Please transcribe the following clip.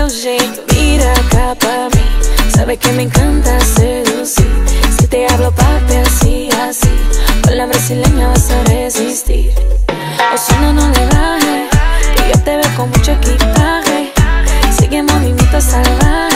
teu jeito, mira acá pa' mí. Sabe que me encanta seducir. Si te hablo papi así, así, con la brasileña vas a resistir. Ozuna no le baje, que yo te veo con mucho equipaje. Sigue movimiento salvaje.